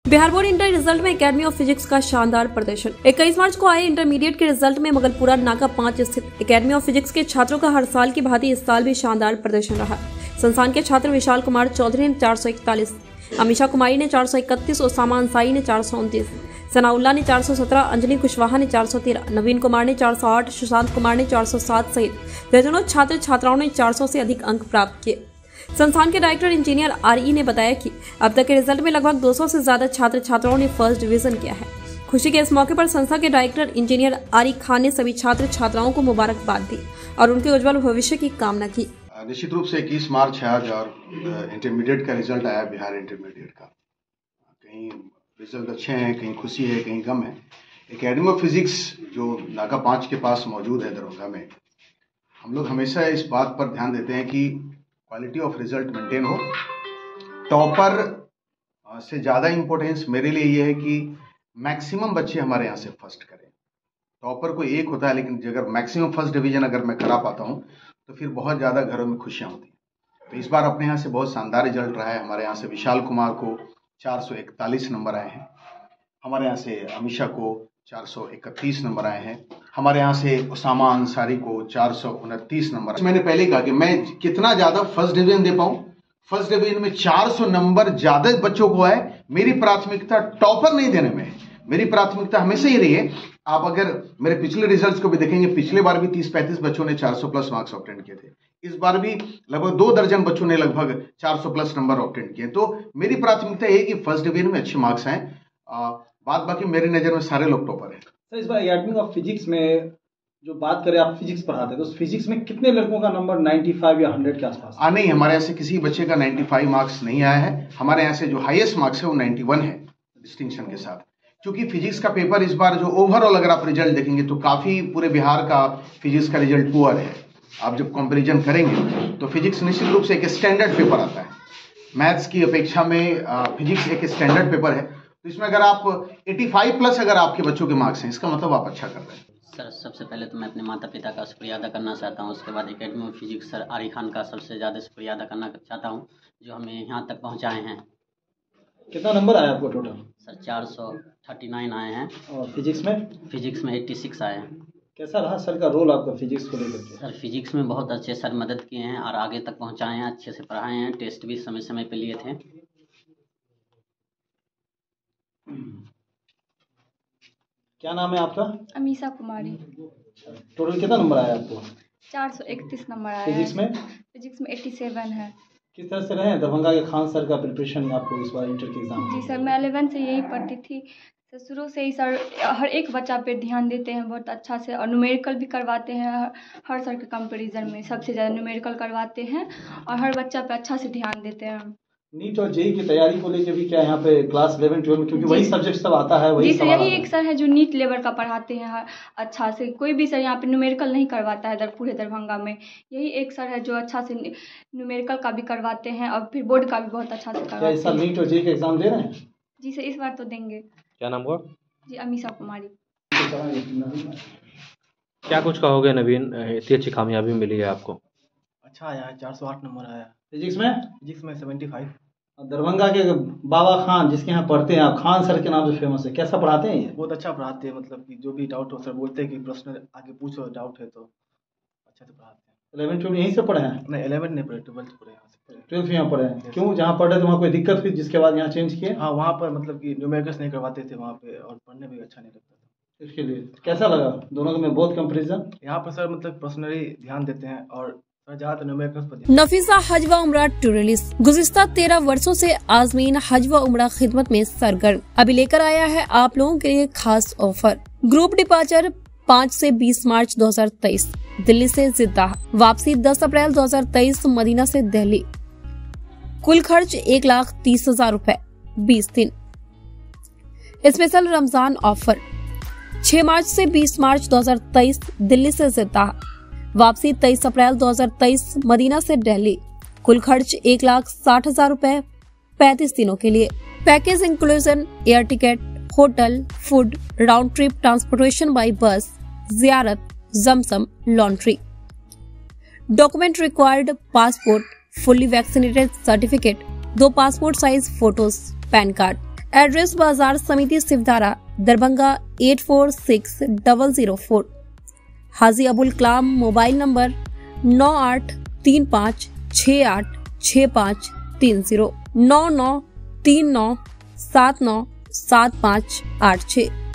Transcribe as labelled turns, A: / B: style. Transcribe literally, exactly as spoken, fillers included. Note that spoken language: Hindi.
A: बिहार बोर्ड इंटर रिजल्ट में एकेडमी ऑफ फिजिक्स का शानदार प्रदर्शन। इक्कीस मार्च को आए इंटरमीडिएट के रिजल्ट में मुगलपुरा नाका पाँच स्थित एकेडमी ऑफ फिजिक्स के छात्रों का हर साल की भांति इस साल भी शानदार प्रदर्शन रहा। संस्थान के छात्र विशाल कुमार चौधरी ने चार सौ इकतालीस, अमीशा कुमारी ने चार सौ इकतीस, ओसामा अंसारी ने चार सौ उनतीस, सनाउल्ला ने चार सौ सत्रह, अंजलि कुशवाहा ने चार सौ तेरह, नवीन कुमार ने चार सौ आठ, सुशांत कुमार ने चार सौ सात सहित दर्जनों छात्र छात्राओं ने चार सौ से अधिक अंक प्राप्त किए। संस्थान के डायरेक्टर इंजीनियर आर ई ने बताया कि अब तक के रिजल्ट में लगभग दो सौ से ज्यादा छात्र छात्राओं ने फर्स्ट डिवीजन किया है। खुशी के इस मौके पर संस्था के director engineer R E Khan ने सभी छात्र छात्राओं को मुबारकबाद दी और उनके उज्जवल भविष्य की कामना की।
B: निश्चित रूप से इक्कीस मार्च है आज और इंटरमीडिएट का रिजल्ट आया बिहार इंटरमीडिएट का। कहीं रिजल्ट अच्छे हैं, कहीं खुशी है, कहीं गम है। एकेडमी ऑफ फिजिक्स जो नाका पाँच के पास मौजूद है दरभंगा में, हम लोग हमेशा इस बात पर ध्यान देते हैं कि क्वालिटी ऑफ रिजल्ट मेंटेन हो। टॉपर से ज़्यादा इम्पोर्टेंस मेरे लिए ये है कि मैक्सिमम बच्चे हमारे यहाँ से फर्स्ट करें। टॉपर कोई एक होता है, लेकिन अगर मैक्सिमम फर्स्ट डिवीजन अगर मैं करा पाता हूँ तो फिर बहुत ज़्यादा घरों में खुशियाँ होती हैं। तो इस बार अपने यहाँ से बहुत शानदार रिजल्ट रहा है। हमारे यहाँ से विशाल कुमार को चार सौ इकतालीस नंबर आए हैं, हमारे यहाँ से अमीशा को चार सौ इकतीस नंबर आए हैं, हमारे यहाँ से ओसामा अंसारी को चार सौ उनतीस नंबर। मैंने पहले कहा कि मैं कितना ज़्यादा फर्स्ट डिवीजन दे पाऊँ, फर्स्ट डिवीजन में चार सौ नंबर ज़्यादा बच्चों को आए। मेरी प्राथमिकता टॉपर नहीं देने में है, मेरी प्राथमिकता हमेशा ही रही है। आप अगर मेरे पिछले रिजल्ट्स को भी देखेंगे, पिछले बार भी तीस पैंतीस बच्चों ने चार सौ प्लस मार्क्स ऑब्टेन किए थे। इस बार भी लगभग दो दर्जन बच्चों ने लगभग चार सौ प्लस नंबर ऑब्टेन किए। तो मेरी प्राथमिकता ये है कि फर्स्ट डिवीजन में अच्छे मार्क्स आए। बात बाकी मेरी नज़र में सारे लोग टॉपर हैं।
C: सर, इस बार एकेडमी ऑफ फिजिक्स में जो बात करें, आप फिजिक्स पढ़ाते हैं, तो उस फिजिक्स में कितने लड़कों का नंबर पचानवे या सौ के आसपास? आ
B: नहीं, हमारे यहाँ से किसी बच्चे का पचानवे मार्क्स नहीं आया है। हमारे यहाँ से जो हाईएस्ट मार्क्स है वो इक्यानवे है डिस्टिंक्शन के साथ। क्योंकि फिजिक्स का पेपर इस बार जो ओवरऑल अगर आप रिजल्ट देखेंगे तो काफ़ी पूरे बिहार का फिजिक्स का रिजल्ट पुअर है। आप जब कंपैरिजन करेंगे तो फिजिक्स निश्चित रूप से एक स्टैंडर्ड पेपर आता है। मैथ्स की अपेक्षा में फिजिक्स एक स्टैंडर्ड पेपर है। तो इसमें अगर आप पचासी प्लस अगर आपके बच्चों के मार्क्स हैं, इसका मतलब आप अच्छा कर रहे हैं।
D: सर, सबसे पहले तो मैं अपने माता पिता का शुक्रिया अदा करना चाहता हूँ। उसके बाद academy of physics sir R E Khan का सबसे ज़्यादा शुक्रिया अदा करना चाहता हूँ, जो हमें यहाँ तक पहुँचाए हैं।
C: कितना नंबर आया आपको टोटल?
D: सर, चार सौ थर्टी नाइन आए हैं।
C: और फिजिक्स में?
D: फिजिक्स में छियासी आए हैं।
C: कैसा रहा सर का रोल आपका फिजिक्स को लेकर के?
D: सर, फिजिक्स में बहुत अच्छे सर मदद किए हैं और आगे तक पहुँचाए हैं, अच्छे से पढ़ाए हैं, टेस्ट भी समय समय पे लिए थे।
C: क्या नाम है आपका?
E: अमीशा कुमारी।
C: टोटल कितना नंबर आया आपको?
E: चार सौ इकतीस नंबर आया।
C: फिजिक्स में?
E: फिजिक्स में सत्तासी है।
C: किस तरह से रहे दरभंगा के खान सर का प्रिपरेशन आपको इस बार इंटर के एग्जाम?
E: जी सर, मैं इलेवेंथ से यही पढ़ती थी। सर, शुरू से ही सर हर एक बच्चा पे ध्यान देते हैं बहुत अच्छा से, और न्यूमेरिकल भी करवाते हैं। हर सर के कंपैरिजन में सबसे ज़्यादा न्यूमेरिकल करवाते हैं और हर बच्चा पे अच्छा से ध्यान देते हैं।
C: नीट और जेई की तैयारी को लेकर भी क्या यहाँ पे क्लास इलेवन ट्वेल्व में, क्योंकि वही सब्जेक्ट सब आता है, वही
E: जी सर, यही एक सर है जो नीट लेवल का पढ़ाते हैं अच्छा से। कोई भी सर यहाँ पे न्यूमेरिकल नहीं करवाता है दर पूरे दरभंगा में। यही एक सर है जो अच्छा से न्यूमेरिकल का भी करवाते हैं और फिर बोर्ड का भी बहुत अच्छा से करवाते हैं।
C: इस साल नीट और जेई का एग्जाम दे रहे हैं?
E: जी सर, इस बार तो देंगे।
F: क्या नाम हुआ?
E: जी, अमीशा कुमारी।
F: क्या कुछ कहोगे नवीन, इतनी अच्छी कामयाबी मिली है आपको?
G: अच्छा आया है, चार सौ आठ नंबर आया।
C: फिजिक्स में?
G: फिजिक्स में पचहत्तर।
C: दरभंगा के बाबा खान, जिसके यहाँ पढ़ते हैं आप, खान सर के नाम से फेमस है, कैसा पढ़ाते हैं ये?
G: बहुत अच्छा पढ़ाते हैं, मतलब कि जो भी डाउट हो सर बोलते हैं कि प्रश्न आगे पूछो, डाउट है तो अच्छा से पढ़ाते हैं।
C: इलेवन ट्वेल्व यहीं से पढ़े हैं?
G: नहीं, इलेवन नहीं पढ़े, ट्वेल्थ पढ़े यहाँ से।
C: ट्वेल्थ यहाँ पढ़े हैं? क्यों, जहाँ पढ़े थे वहाँ कोई दिक्कत हुई जिसके बाद यहाँ चेंज किए?
G: हाँ, वहाँ पर मतलब कि न्यूमेरिकल्स नहीं करवाते थे वहाँ पे, और पढ़ने में अच्छा नहीं लगता था।
C: इसके लिए कैसा लगा दोनों में बहुत कंपेरिजन?
G: यहाँ पर सर मतलब पर्सनली ध्यान देते हैं और
A: नफीसा हज व उम्रा टूरिस्ट गुज़िश्ता तेरह वर्षों से आज़मीन हज व उम्रा खिदमत में सरगर्म अभी लेकर आया है आप लोगों के लिए खास ऑफर। ग्रुप डिपार्चर पाँच से बीस मार्च दो हज़ार तेईस दिल्ली से जिद्दाह, वापसी दस अप्रैल दो हज़ार तेईस मदीना से दिल्ली। कुल खर्च एक लाख तीस हजार रूपए, बीस दिन। स्पेशल रमजान ऑफर छह मार्च से बीस मार्च दो हज़ार तेईस दिल्ली से जिद्दाह, वापसी तेईस अप्रैल दो हज़ार तेईस मदीना से दिल्ली। कुल खर्च एक लाख साठ हजार रूपए, पैंतीस दिनों के लिए। Package inclusion air ticket, hotel, food, round trip transportation by bus, जियारत, जमसम, laundry. Document required passport, fully vaccinated certificate, दो passport size photos, PAN card. Address बाजार समिति Shivdhara Darbhanga eight four six double zero four. Haji Abul Kalam mobile number नौ आठ तीन पाँच छः आठ छः पाँच तीन जीरो नौ नौ तीन नौ सात नौ सात पाँच आठ छः।